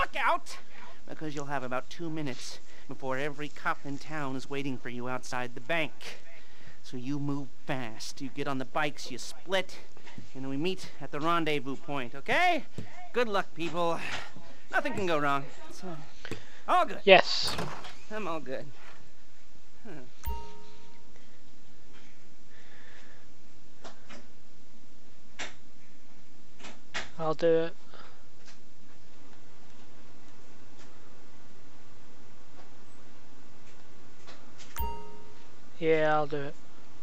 fuck out, because you'll have about 2 minutes before every cop in town is waiting for you outside the bank. So you move fast. You get on the bikes, you split, and we meet at the rendezvous point, okay? Good luck, people. Nothing can go wrong. It's all good. Yes. I'm all good. Huh. I'll do it. Yeah, I'll do it.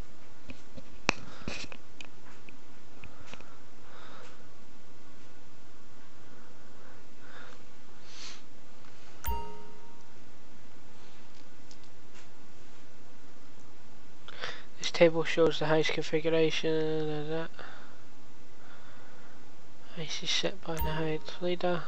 This table shows the heist configuration. Heist is set by the heist leader.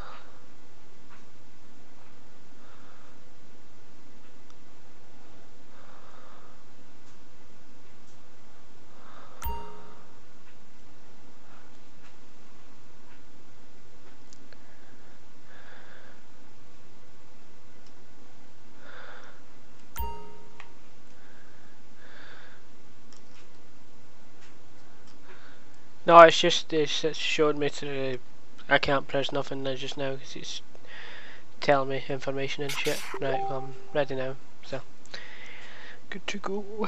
No, it's just showed me to the. I can't press nothing there just now because it's telling me information and shit. Right, well, I'm ready now, so good to go.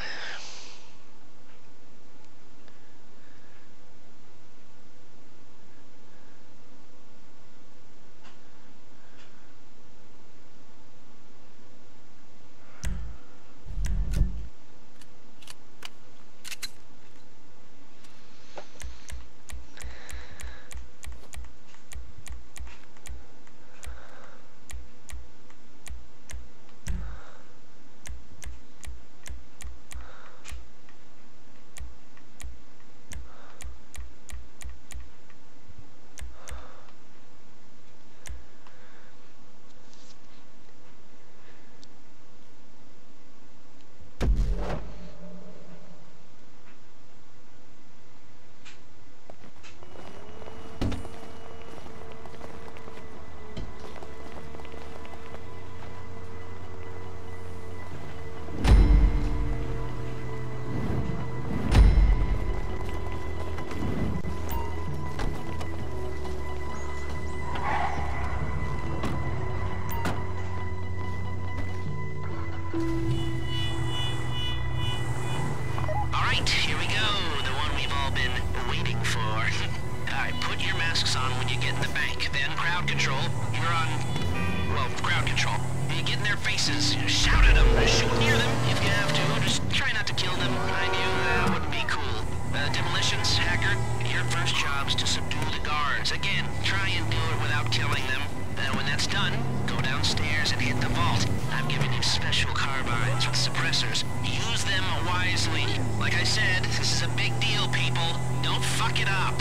Alright, here we go. The one we've all been waiting for. Alright, put your masks on when you get in the bank. Then crowd control. You're on, well, crowd control. You get in their faces. Shout at them. Shoot near them if you have to. Just try not to kill them. Mind you, that wouldn't be cool. Demolitions, Haggard, your first job's to subdue the guards. Again, try and do it without killing them. When that's done, go downstairs and hit the vault. I'm giving you special carbines with suppressors. Use them wisely. Like I said, this is a big deal, people. Don't fuck it up.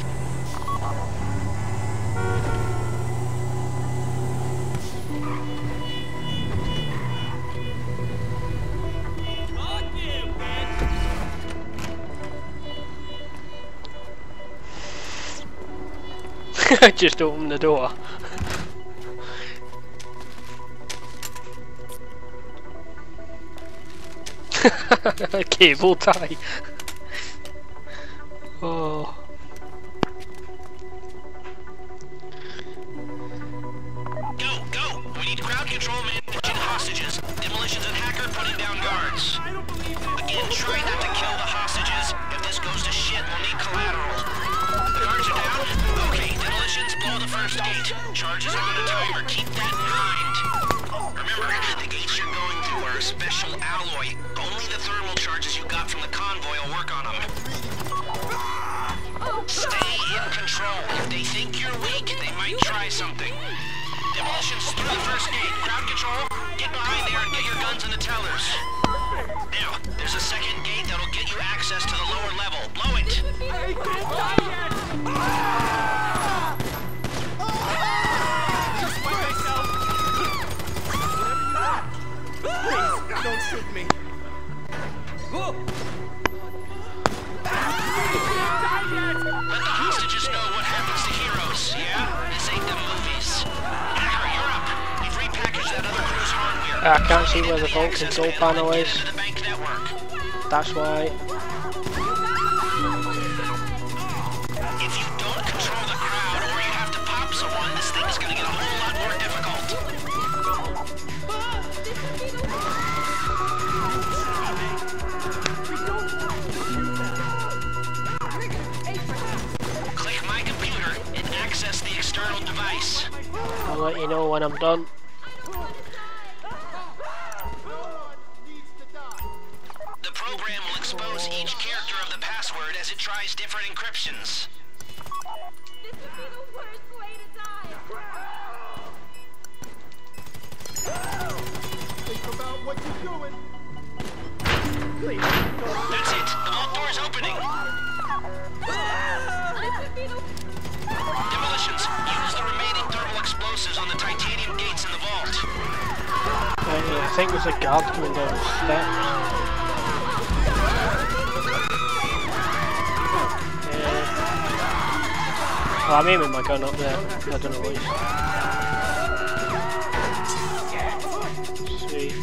I just opened the door. Cable tie. Oh. Go! We need crowd control managing hostages. Demolitions and Hacker putting down guards. Again, try not to kill the hostages. If this goes to shit, we'll need collateral. The guards are down? Okay, demolitions, blow the first gate. Charges on a timer. Keep that in mind. Remember, the gates you're going through are a special alloy. Only the thermal charges you got from the convoy will work on them. Stay in control. If they think you're weak, they might try something. Demolitions through the first gate. Crowd control, get behind there and get your guns in the tellers. Now, there's a second gate that'll get you access to the lower level. Blow it! I can't die yet! Just by myself! Please, don't shoot me! Let the hostages know what happens to heroes, yeah? This ain't the movies. Hacker, you're up. I can't see where the vault control panel is. Into the bank network. That's why. If you don't control the crowd, or you have to pop someone, this thing is going to get a whole lot more difficult. Click My Computer and access the external device. I'll let you know when I'm done. The program will expose each character of the password as it tries different encryptions. This would be the worst way to die. Think about what you're doing. Please. That's it. The vault door is opening. This would be the Demolitions. Use the remaining thermal explosives on the titanium gates in the vault. I think there's a guard coming down the steps. Well, I'm aiming my gun up there. I don't know what he's... Sweet.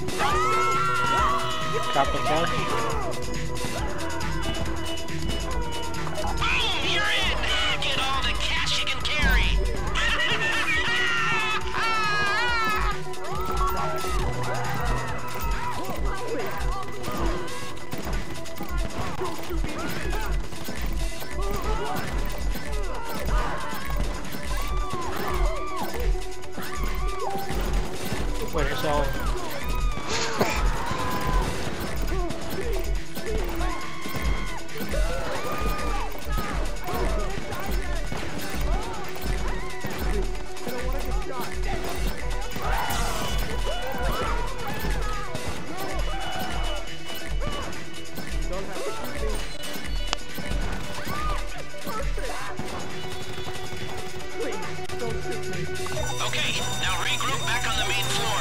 Grab the cash. Boom! You're in! Get all the cash you can carry! When it's all... Okay, now regroup back on the main floor.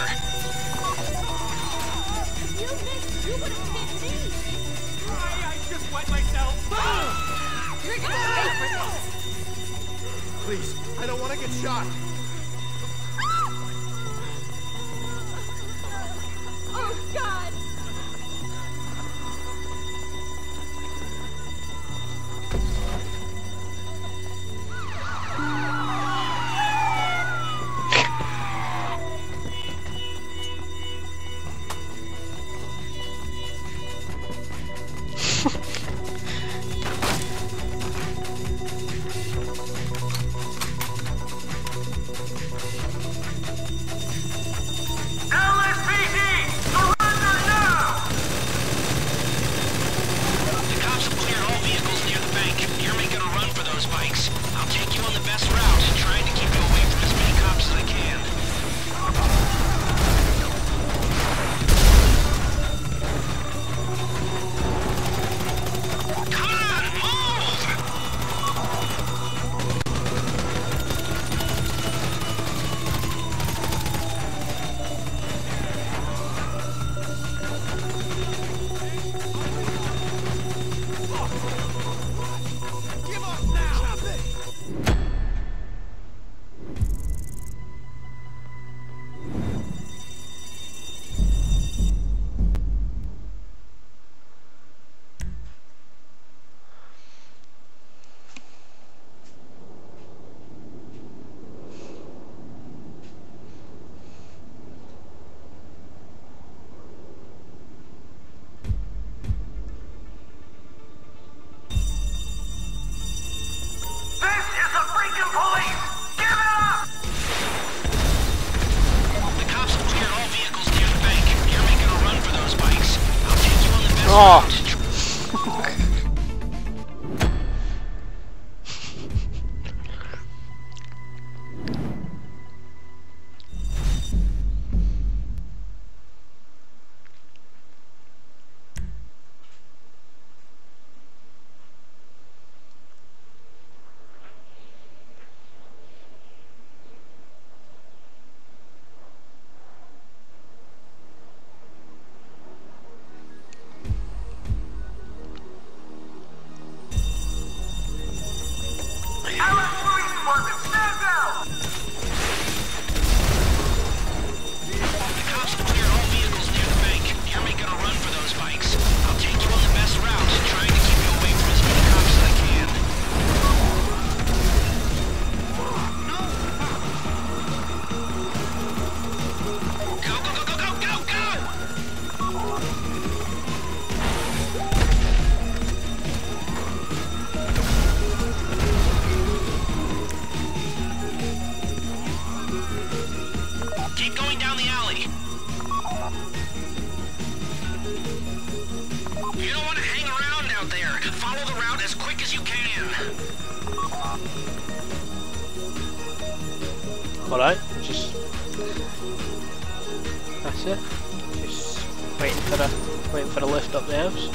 you missed. You would have hit me. I just wet myself. You're gonna pay for this. Please, I don't want to get shot. Oh God. The cops have cleared all vehicles near the bank. You're making a run for those bikes. I'll take you on the best route, trying to keep you away from as many cops as I can. Come on, move! Give up now. Stop it. The cops have cleared all vehicles near the bank. You're making a run for those bikes. I'll take you on the best Oh. route. Alright, just that's it. Just waiting for the lift up the house.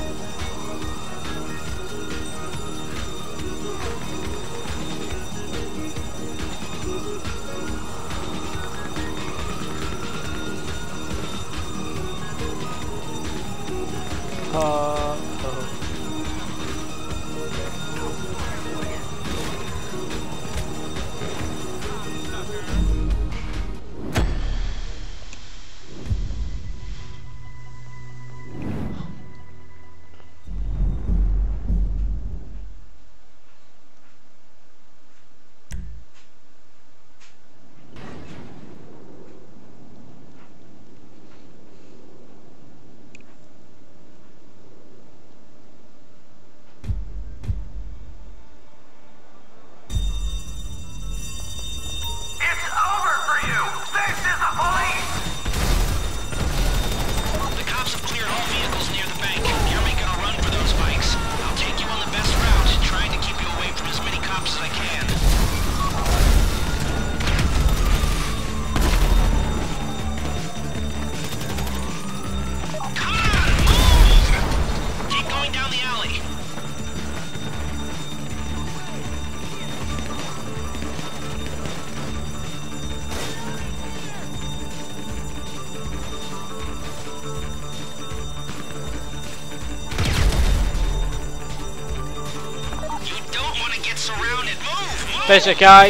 There's a guy.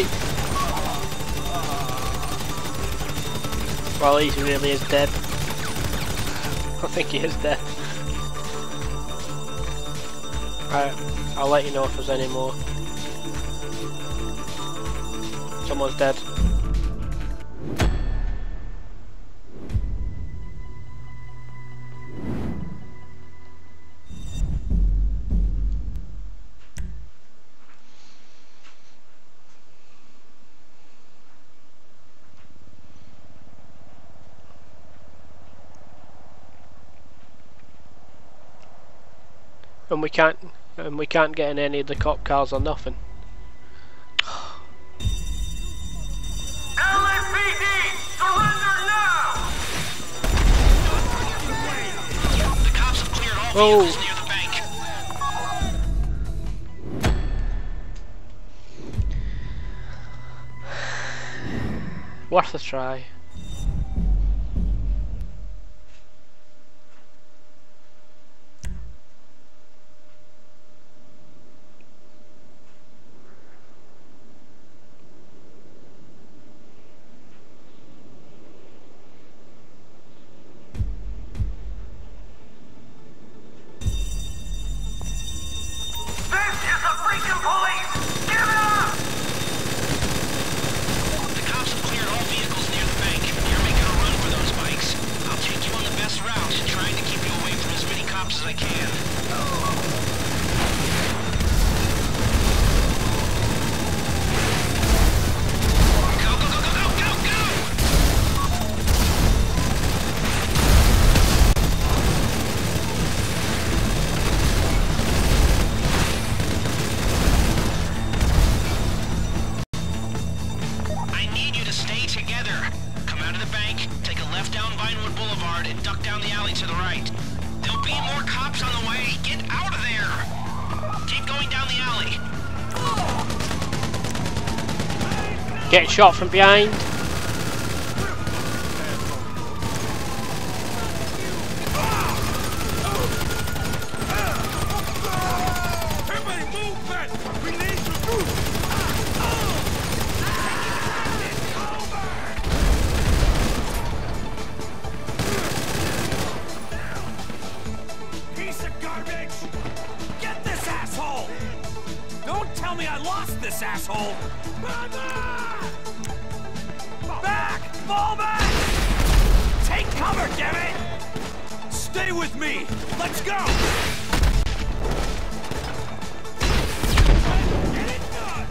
Well, he really is dead. I think he is dead. I'll let you know if there's any more. Someone's dead. And we can't get in any of the cop cars or nothing. LAPD, surrender now! The cops have cleared all vehicles near the bank. Worth a try. Getting shot from behind. Everybody move back! We need to move! Piece of garbage! Get this asshole! Don't tell me I lost this asshole! Back! Fall back! Take cover, dammit! Stay with me! Let's go! Get it done!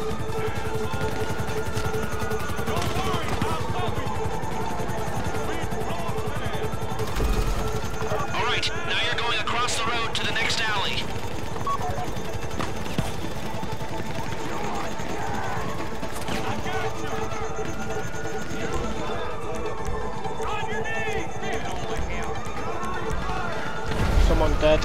Alright, now you're going across the road to the next alley. Someone dead.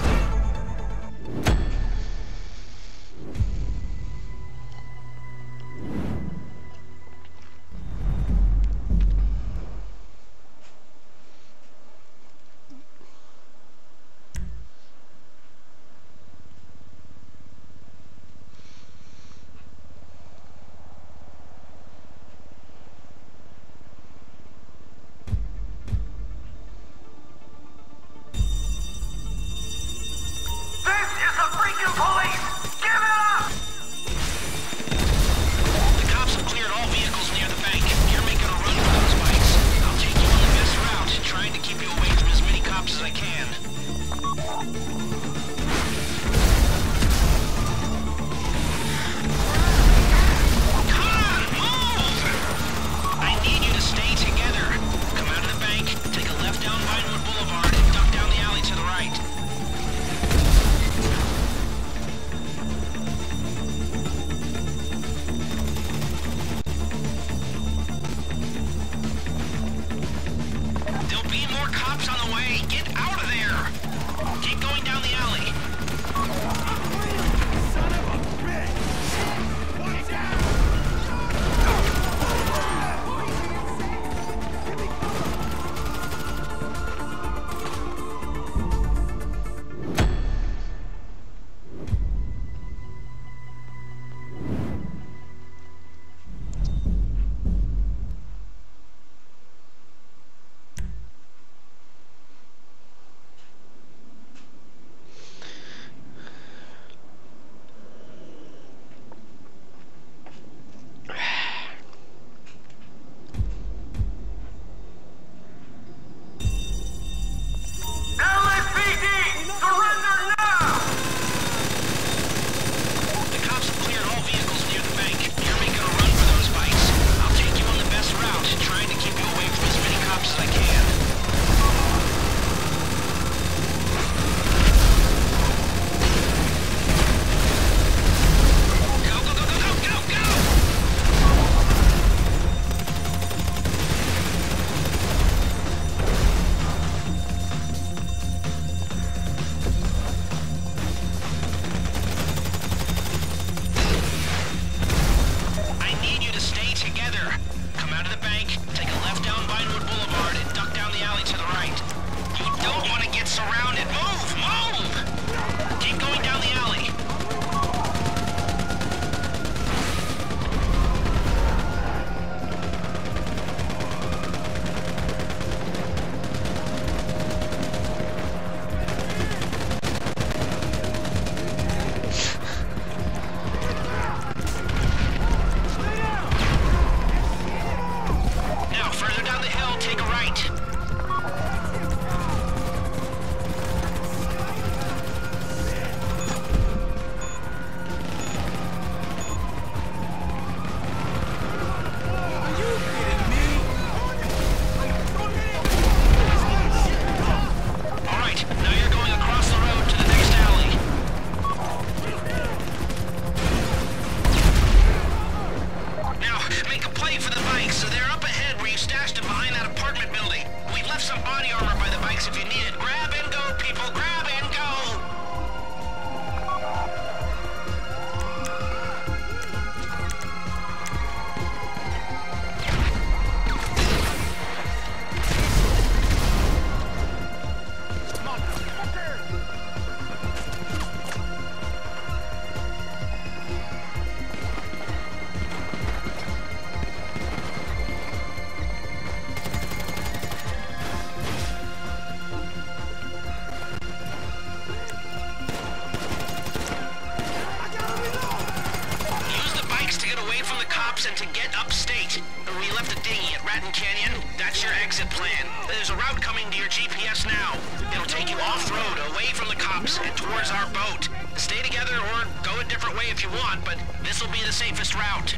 exit plan. There's a route coming to your GPS now. It'll take you off-road, away from the cops, and towards our boat. Stay together or go a different way if you want, but this will be the safest route.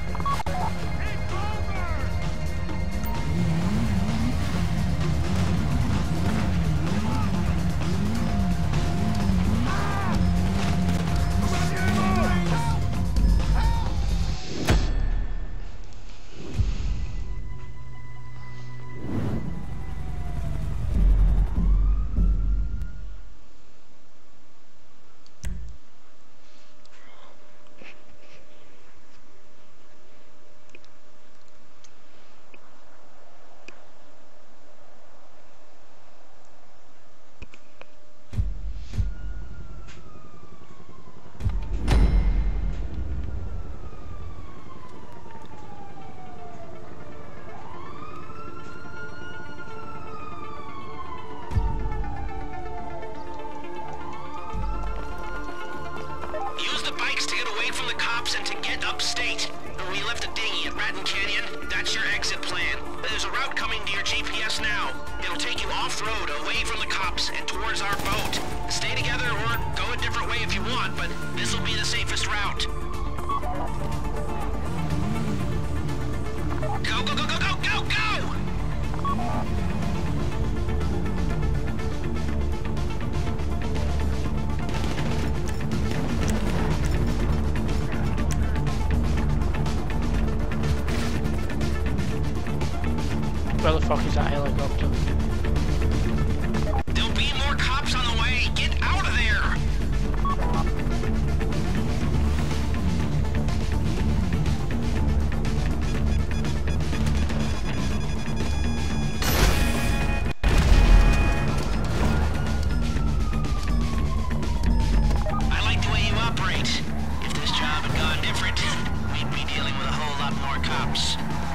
And to get upstate. We left a dinghy at Ratton Canyon. That's your exit plan. There's a route coming to your GPS now. It'll take you off-road, away from the cops, and towards our boat. Stay together or go a different way if you want, but this will be the safest route. Go, go, go, go, go, go, go! Where the fuck is that helicopter? There'll be more cops on the way. Get out of there! I like the way you operate. If this job had gone different, we'd be dealing with a whole lot more cops.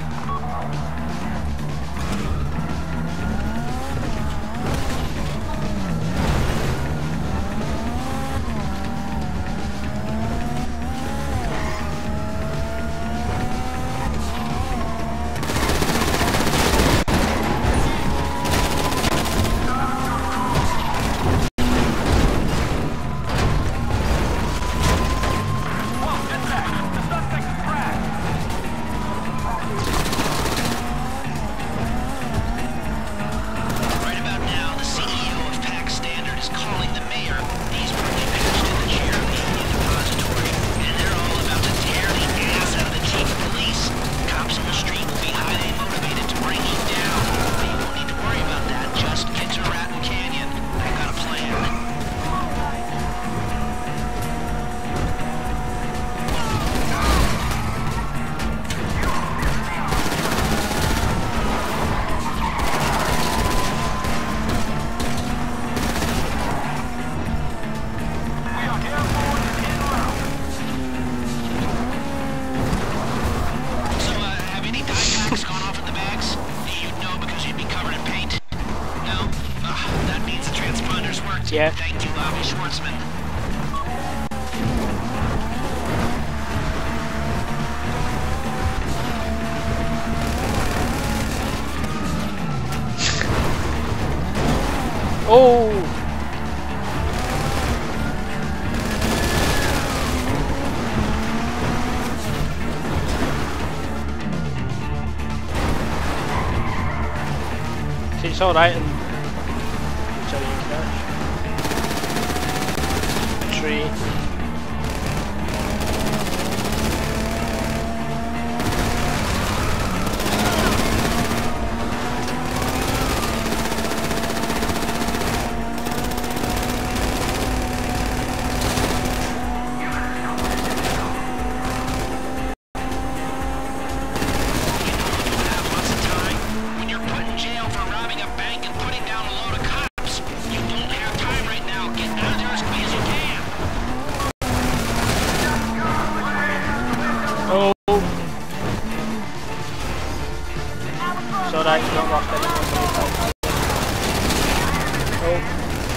Yeah. Thank you, Bobby Schwartzman. Oh! See, it's alright and until you crash. Tree. So that you've not lost anyone. Oh.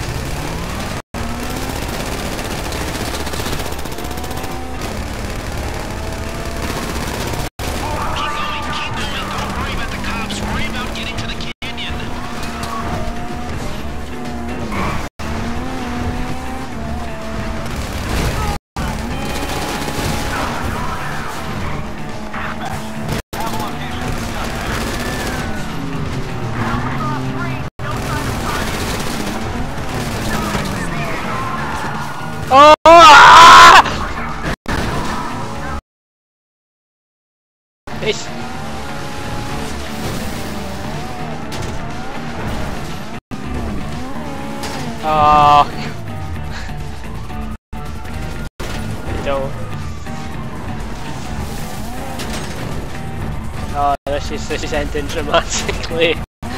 Keep going. Don't worry about the cops. Worry about getting to the canyon. It's... Oh. Don't. Oh, this is ending dramatically.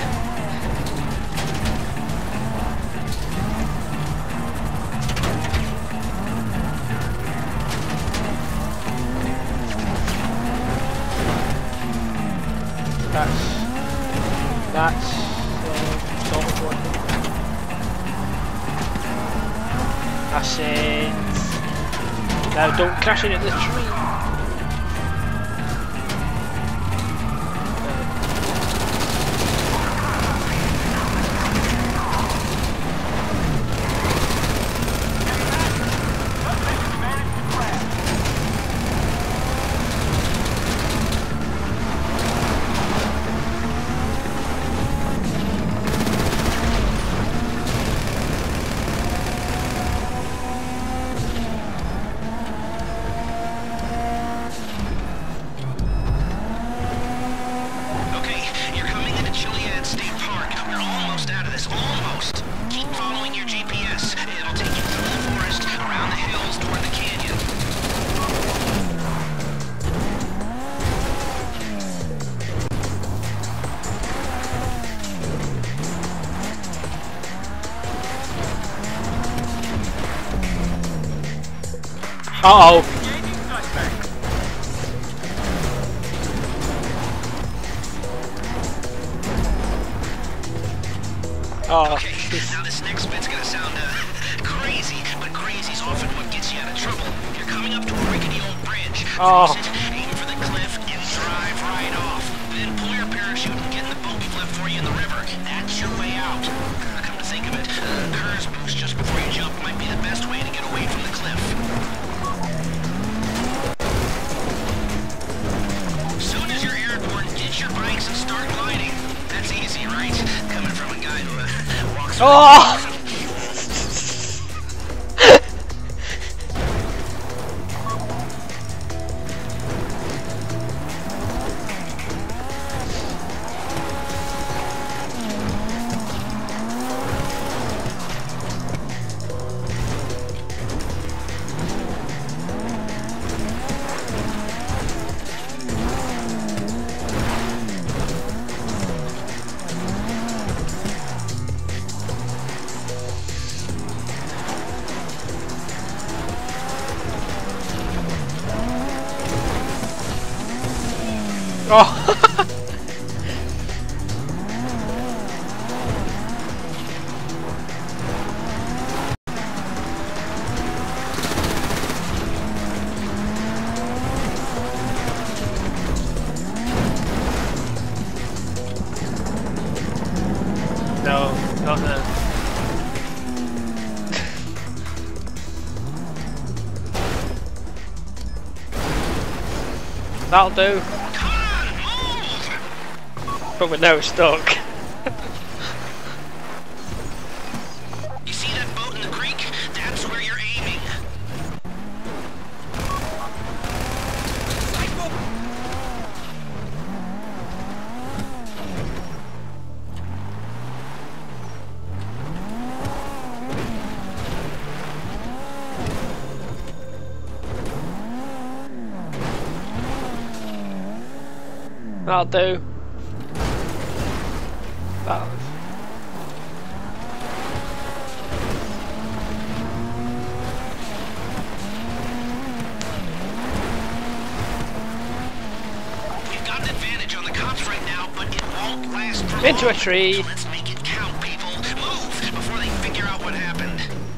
That's sort of working. That's it. Now don't crash into the tree. Uh-oh. Oh. Okay, now this next bit's gonna sound crazy, but crazy's often what gets you out of trouble. You're coming up to a rickety old bridge. Oh. Aim for the cliff and drive right off. Then pull your parachute and get in the boat we've left for you in the river. That's your way out. Come to think of it, Kerr's boost just before you jump might be the best way to get away from the cliff. Soon as you're airborne, ditch your bikes and start gliding. That's easy, right? Coming from a guy who walks Oh! Oh! No, not now. That'll do. But we're now stuck. You see that boat in the creek? That's where you're aiming. That'll do. That'll... We've got an advantage on the cops right now, but it won't last for Into long. a tree. So let's make it count, people. Move before they figure out what happened.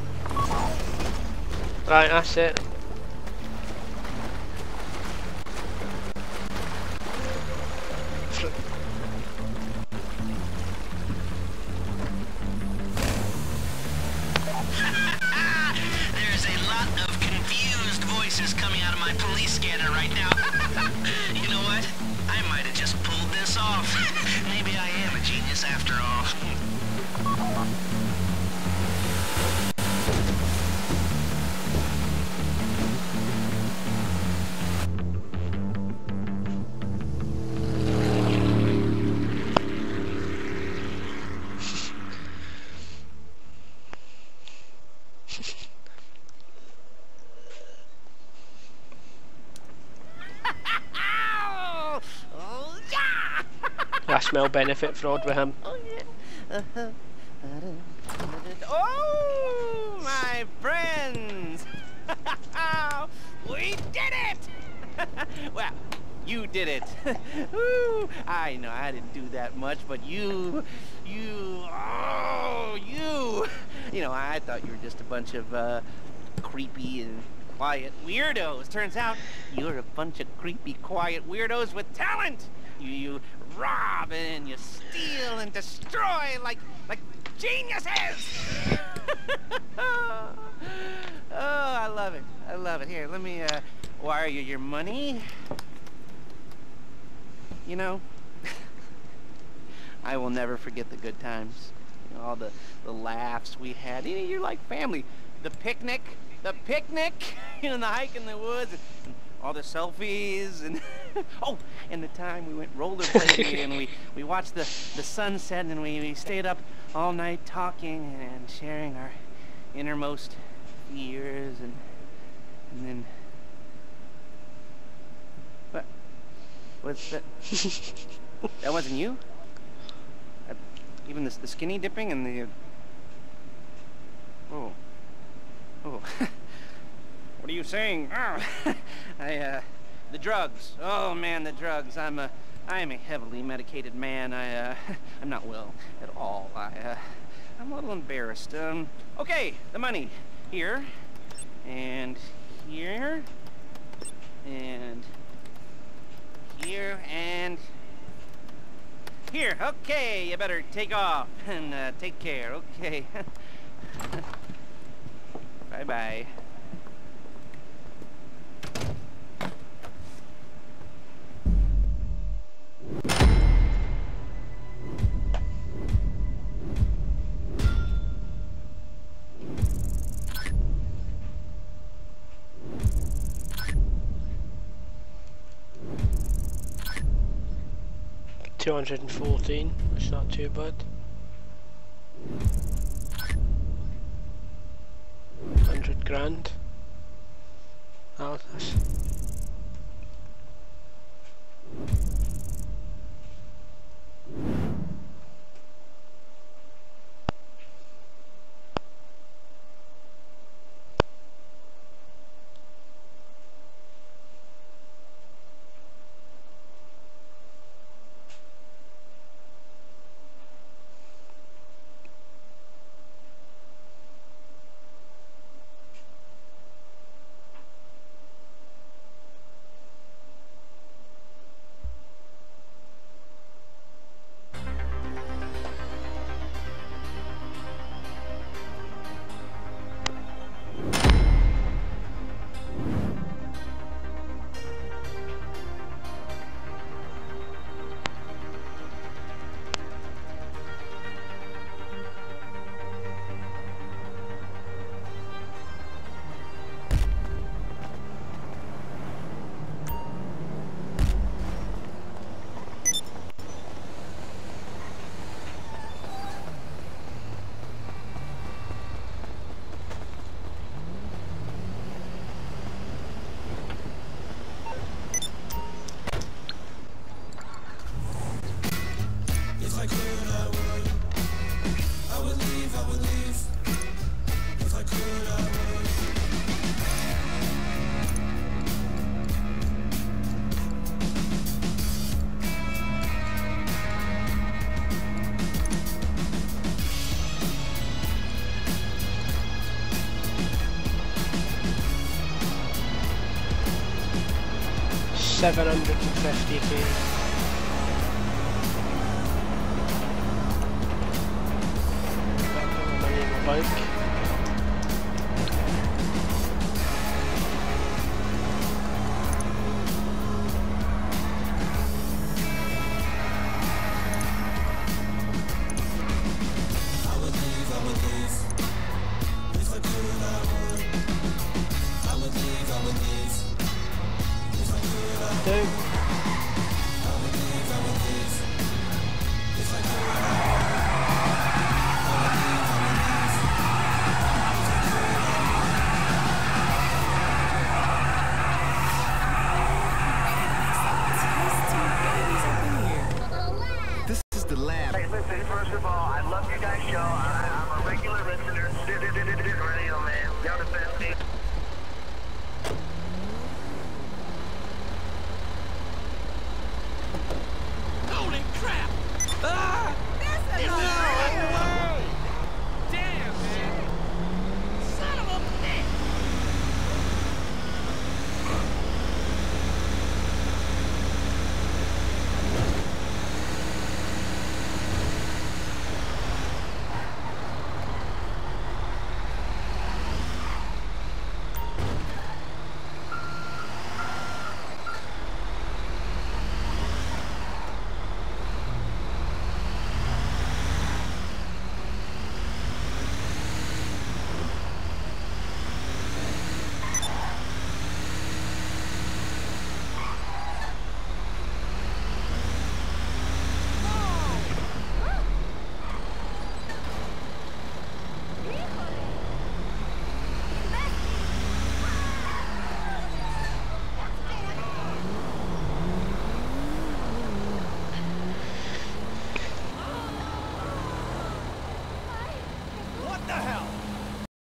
Right, that's it. There's a lot of confused voices coming out of my police scanner right now. You know what? I might have just pulled this off. Maybe I am a genius after all. smell benefit fraud with him. Oh yeah. Oh, my friends! We did it! Well, you did it. Woo. I know I didn't do that much, but you. You know, I thought you were just a bunch of creepy and quiet weirdos. Turns out you're a bunch of creepy, quiet weirdos with talent. You rob and you steal and destroy like geniuses. Oh, I love it. I love it. Here, let me wire you your money. You know, I will never forget the good times. You know, all the laughs we had. You know, you're like family. The picnic, you know, the hike in the woods, and all the selfies, and oh, and the time we went rollerblading and we watched the sunset, and we stayed up all night talking and sharing our innermost fears, and then what? What's that? That wasn't you? Even the skinny dipping and the oh. What are you saying? Oh. The drugs. Oh man, the drugs. I am a heavily medicated man. I'm not well at all. I'm a little embarrassed. Okay, the money. Here. And here. And here. And here. Okay, you better take off and take care. Okay. Bye-bye. $214. It's not too bad. 100 grand. Oh, that's... $750k. Money in the bank. Do.